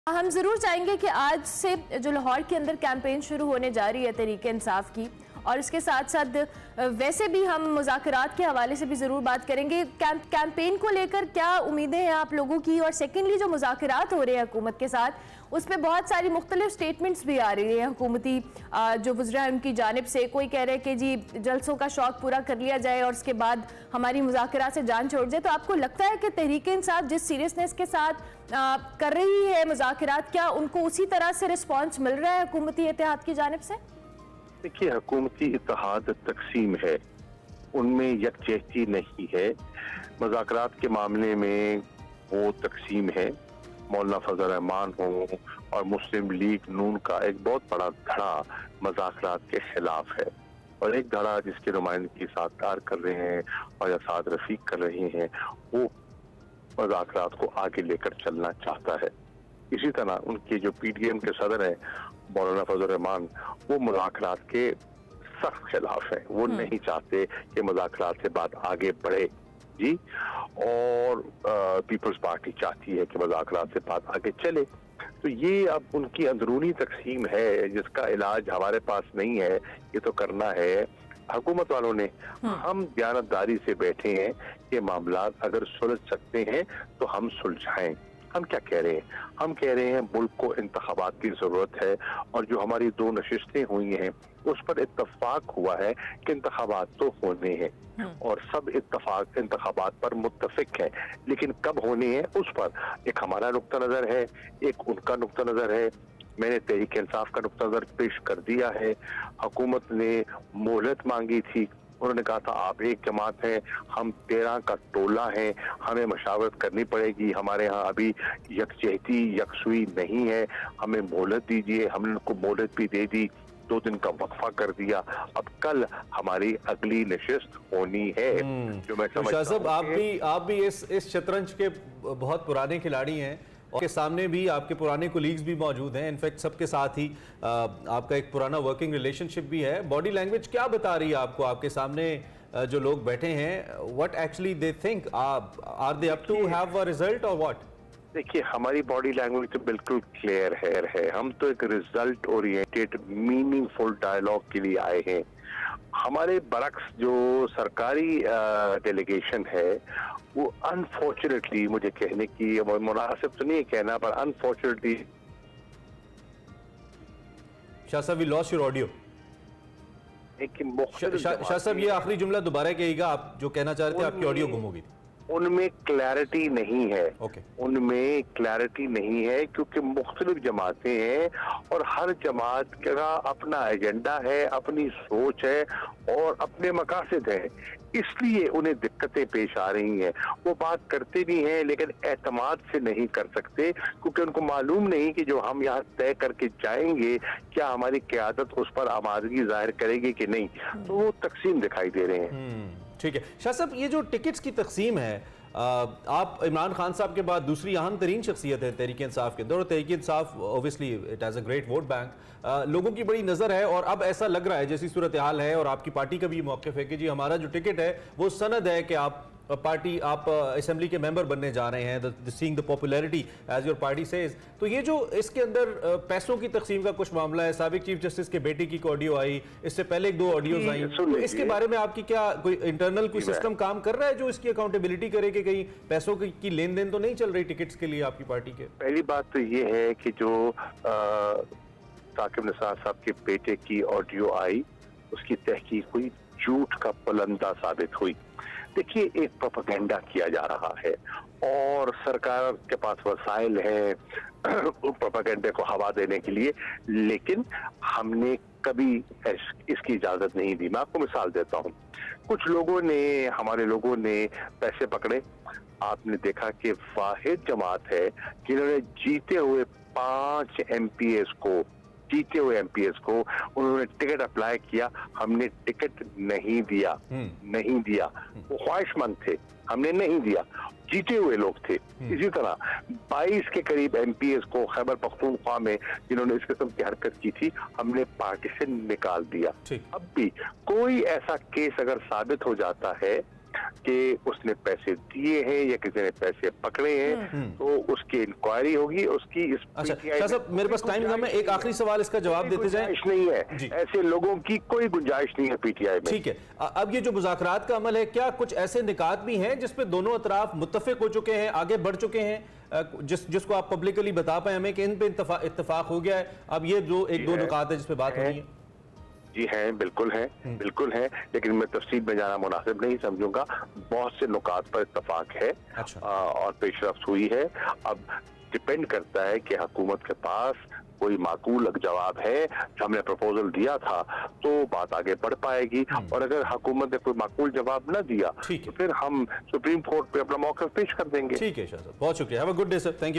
हम ज़रूर चाहेंगे कि आज से जो लाहौर के अंदर कैंपेन शुरू होने जा रही है तहरीक इंसाफ की, और इसके साथ साथ वैसे भी हम मुज़ाकरात के हवाले से भी ज़रूर बात करेंगे। कैंपेन को लेकर क्या उम्मीदें हैं आप लोगों की, और सेकेंडली जो मुज़ाकरात हो रहे हैं हुकूमत के साथ, उसमें बहुत सारी मुख्तलिफ स्टेटमेंट्स भी आ रही हैं हुकूमती जो वज़रा हैं उनकी जानिब से। कोई कह रहे हैं कि जी जलसों का शौक पूरा कर लिया जाए और उसके बाद हमारी मुज़ाकरात से जान छोड़ जाए। तो आपको लगता है कि तहरीक इंसाफ जिस सीरियसनेस के साथ कर रही है मुज़ाकरात, क्या उनको उसी तरह से रिस्पॉन्स मिल रहा है हुकूमती इत्तेहाद की जानिब से? देखिए, हुकूमती इत्तेहाद तकसीम है, उनमें यकजहती नहीं है। मुज़ाकरात के मामले में वो तकसीम है। मौलाना फजल रहमान हो और मुस्लिम लीग नून का एक बहुत बड़ा धड़ा मुज़ाकरात के खिलाफ है, और एक धड़ा जिसकी नुमाइंदगी सादकार कर रहे हैं और असाद रफीक कर रहे हैं, वो मुज़ाकरात को आगे लेकर चलना चाहता है। इसी तरह उनके जो PDM के सदर हैं मौलाना फजल रहमान, वो मुज़ाकरात के सख्त खिलाफ है। वो नहीं चाहते कि मुज़ाकरात से बात आगे बढ़े जी, और पीपल्स पार्टी चाहती है कि मुज़ाकरात से बात आगे चले। तो ये अब उनकी अंदरूनी तकसीम है जिसका इलाज हमारे पास नहीं है, ये तो करना है हुकूमत वालों ने। हम दयानतदारी से बैठे हैं कि मामला अगर सुलझ सकते हैं तो हम सुलझाएं। हम क्या कह रहे हैं? हम कह रहे हैं मुल्क को इंतखाबात की जरूरत है, और जो हमारी 2 नशिस्तें हुई हैं उस पर इत्तफाक हुआ है कि इंतखाबात तो होने हैं, और सब इंतखाबात पर मुत्तफिक है, लेकिन कब होने हैं उस पर एक हमारा नुक्ता नजर है, एक उनका नुक्ता नजर है। मैंने तहरीक इंसाफ का नुक्ता नजर पेश कर दिया है। हुकूमत ने मोहलत मांगी थी, उन्होंने कहा था आप एक जमात हैं, हम 13 का टोला है, हमें मशावरत करनी पड़ेगी, हमारे यहाँ अभी यकजहती यकसुई नहीं है, हमें मोहलत दीजिए। हमने उनको मोहलत भी दे दी, 2 दिन का वक्फा कर दिया। अब कल हमारी अगली नशिस्त होनी है। जो मैं समझता हूं आप भी इस शतरंज के बहुत पुराने खिलाड़ी हैं, और के सामने भी आपके पुराने कोलीग्स भी मौजूद हैं। इनफैक्ट सबके साथ ही आपका एक पुराना वर्किंग रिलेशनशिप भी है। बॉडी लैंग्वेज क्या बता रही है आपको? आपके सामने जो लोग बैठे हैं, what actually they think, are they up to have a result और व्हाट? देखिए, हमारी बॉडी लैंग्वेज तो बिल्कुल क्लियर है। हम तो एक रिजल्ट ओरिएंटेड मीनिंगफुल डायलॉग के लिए आए हैं। हमारे बरक्स जो सरकारी डेलीगेशन है, वो अनफॉर्चुनेटली, मुझे कहने की मुनासिब तो नहीं कहना, पर अनफॉर्चुनेटली। शाह साहब, we lost your audio. Shah साहब, ये आखिरी जुमला दोबारा कहिएगा, आप जो कहना चाह रहे थे, आपकी ऑडियो गुम हो गई थी। उनमें क्लैरिटी नहीं है। उनमें क्लैरिटी नहीं है क्योंकि मुख्तलिफ जमातें हैं, और हर जमात का अपना एजेंडा है, अपनी सोच है और अपने मकासद हैं, इसलिए उन्हें दिक्कतें पेश आ रही हैं। वो बात करते भी हैं लेकिन एतमाद से नहीं कर सकते, क्योंकि उनको मालूम नहीं कि जो हम यहाँ तय करके जाएंगे क्या हमारी क़यादत उस पर आमादगी जाहिर करेगी कि नहीं। तो वो तकसीम दिखाई दे रहे हैं। ठीक है शाह साहब, ये जो टिकट्स की तकसीम है, आप इमरान खान साहब के बाद दूसरी अहम तरीन शख्सियत है तहरीक इंसाफ के अंदर, और Tehreek Insaf obviously it has a great vote bank. लोगों की बड़ी नज़र है, और अब ऐसा लग रहा है जैसी सूरत हाल है, और आपकी पार्टी का भी ये मौक़िफ़ है कि जी हमारा जो टिकट है वो सनद है कि आप असेंबली के मेंबर बनने जा रहे हैं, seeing the popularity as your party says. तो ये जो इसके अंदर पैसों की तकसीम का कुछ मामला है, साबिक चीफ जस्टिस के बेटे की ऑडियो आई, इससे पहले एक 2 ऑडियोज आई, तो इसके बारे में आपकी क्या कोई इंटरनल कोई सिस्टम काम कर रहा है जो इसकी अकाउंटेबिलिटी करे कि कहीं पैसों की लेन देन तो नहीं चल रही टिकट्स के लिए आपकी पार्टी के? पहली बात तो ये है कि जो साकिब निसार साहब के बेटे की ऑडियो आई, उसकी तहकीक हुई, झूठ का पुलंदा साबित हुई। देखिए, एक प्रोपेगेंडा किया जा रहा है, और सरकार के पास वसाइल है प्रोपेगेंडे को हवा देने के लिए, लेकिन हमने कभी इसकी इजाजत नहीं दी। मैं आपको मिसाल देता हूँ। कुछ लोगों ने, हमारे लोगों ने पैसे पकड़े। आपने देखा कि वाहिद जमात है जिन्होंने जीते हुए 5 MPs को उन्होंने टिकट अप्लाई किया, हमने टिकट नहीं दिया। वो ख्वाहिशमंद थे, हमने नहीं दिया, जीते हुए लोग थे। इसी तरह 22 के करीब MPs को खैबर पख्तूनख्वा में जिन्होंने इस किस्म की हरकत की थी, हमने पार्टी से निकाल दिया। अब भी कोई ऐसा केस अगर साबित हो जाता है कि उसने पैसे दिए हैं या किसी ने पैसे पकड़े हैं, तो उसकी इंक्वायरी होगी। उसकी इस अच्छा शाह साहब, मेरे पास टाइम कम है, एक आखिरी सवाल इसका जवाब देते जाएं। नहीं है, ऐसे लोगों की कोई गुंजाइश नहीं है पीटीआई में। ठीक है, अब ये जो मुज़ाकरात का अमल है, क्या कुछ ऐसे निकात भी हैं जिसपे दोनों अतराफ मुत्तफिक हो चुके हैं, आगे बढ़ चुके हैं, जिसको आप पब्लिकली बता पाए हमें कि इन पे इत्तेफाक हो गया है? अब ये जो एक दो नुकात है जिसपे बात हो रही है। जी हैं, बिल्कुल है, बिल्कुल है, लेकिन मैं तफसील में जाना मुनासिब नहीं समझूंगा। बहुत से नुकात पर इत्तफाक है। अच्छा। और पेशरफ्त हुई है। अब डिपेंड करता है कि हुकूमत के पास कोई माकूल जवाब है। हमने प्रपोजल दिया था तो बात आगे बढ़ पाएगी, और अगर हुकूमत ने कोई माकूल जवाब न दिया तो फिर हम सुप्रीम कोर्ट पे अपना मौक़िफ़ पेश कर देंगे। ठीक है शाह साहब, बहुत शुक्रिया। Have a good day sir, thank you.